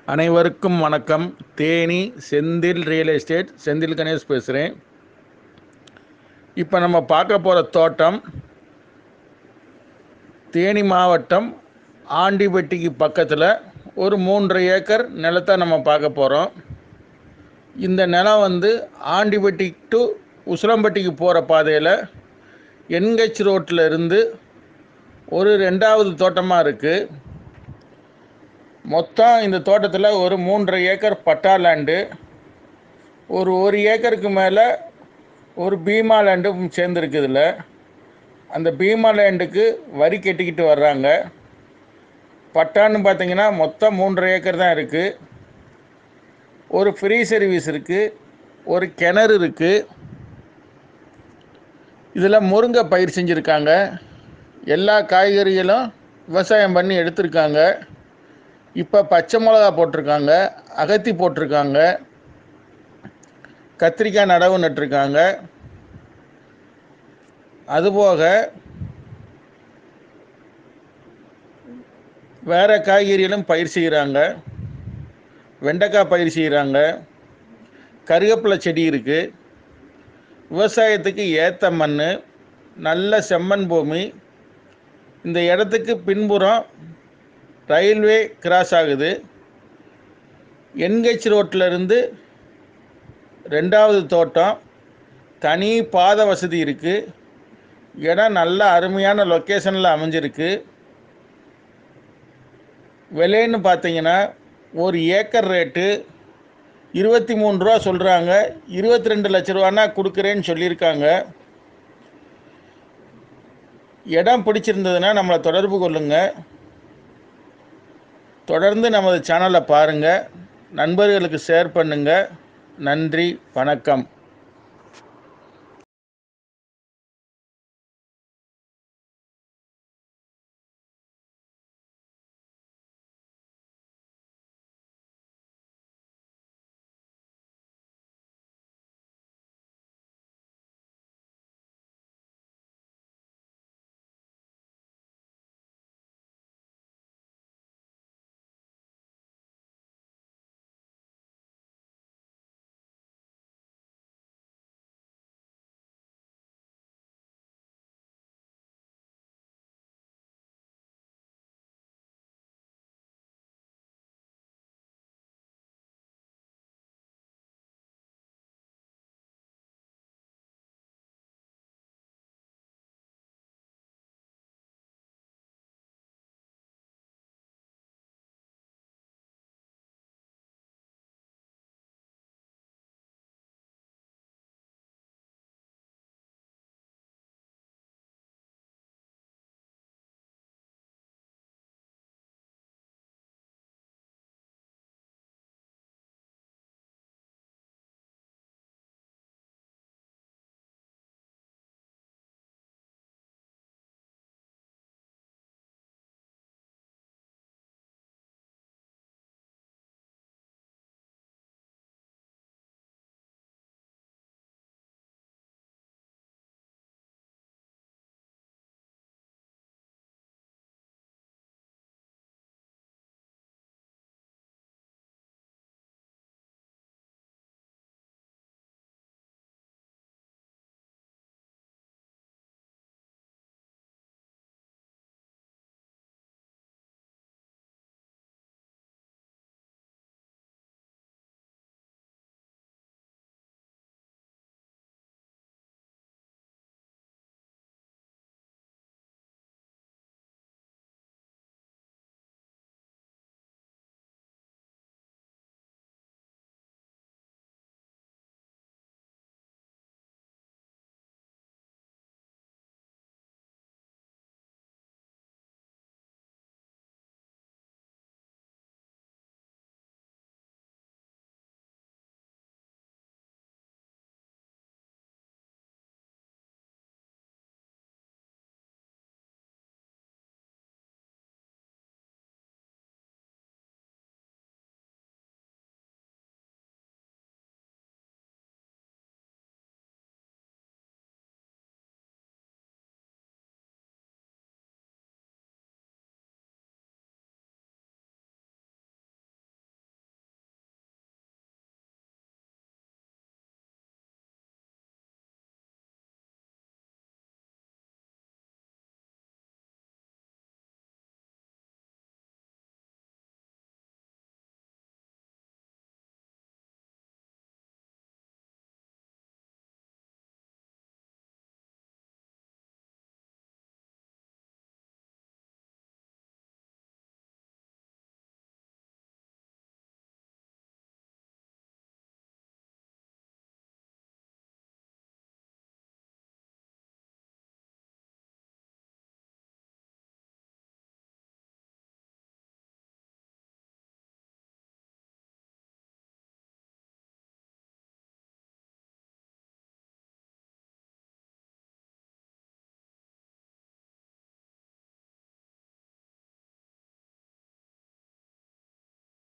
அனைவருக்கும் வணக்கம். Theni Senthil real estate Senthil Ganesh பேசுகிறேன். இப்போ நம்ம பார்க்க போகிற தோட்டம் தேனி மாவட்டம் ஆண்டிப்பட்டிக்கு பக்கத்தில் ஒரு 3.5 ஏக்கர் நிலத்தை நம்ம பார்க்க போகிறோம். இந்த நிலம் ஆண்டிப்பட்டி டு உசிலம்பட்டிக்கு போகிற பாதையில் என்ஹெச் ரோட்டில் இருந்து ஒரு 2வது தோட்டமாக இருக்குது. மொத்தம் இந்த தோட்டத்தில் ஒரு 3.5 ஏக்கர் பட்டா லேண்டு, ஒரு 1 ஏக்கருக்கு மேலே ஒரு பீமா லேண்டும் சேர்ந்துருக்கு. இதில் அந்த பீமா லேண்டுக்கு வரி கட்டிக்கிட்டு வர்றாங்க. பட்டான்னு பார்த்தீங்கன்னா மொத்தம் 3.5 ஏக்கர் தான் இருக்குது. ஒரு ஃப்ரீ சர்வீஸ் இருக்குது, ஒரு கிணறு இருக்குது. இதில் முருங்கை பயிர் செஞ்சுருக்காங்க. எல்லா காய்கறிகளும் விவசாயம் பண்ணி எடுத்திருக்காங்க. இப்போ பச்சை மிளகா போட்டிருக்காங்க, அகத்தி போட்டிருக்காங்க, கத்திரிக்காய் நடவு நட்டிருக்காங்க. அதுபோக வேறு காய்கறிகளும் பயிர் செய்கிறாங்க. வெண்டைக்காய் பயிர் செய்கிறாங்க, கருவேப்பிலை செடி இருக்குது. விவசாயத்துக்கு ஏற்ற மண், நல்ல செம்மண் பூமி. இந்த இடத்துக்கு பின்புறம் ரயில்வே கிராஸ் ஆகுது. என்ஹெச் ரோட்டில் இருந்து 2வது தோட்டம், தனி பாதை வசதி இருக்குது. இடம் நல்ல அருமையான லொக்கேஷனில் அமைஞ்சிருக்கு. விலைன்னு பார்த்தீங்கன்னா ஒரு ஏக்கர் ரேட்டு 23 ரூபா சொல்கிறாங்க. 22 லட்ச ரூபானா கொடுக்குறேன்னு சொல்லியிருக்காங்க. இடம் பிடிச்சிருந்ததுன்னா நம்மளை தொடர்பு கொள்ளுங்கள். தொடர்ந்து நமது சேனலை பாருங்கள், நண்பர்களுக்கு ஷேர் பண்ணுங்கள். நன்றி, வணக்கம்.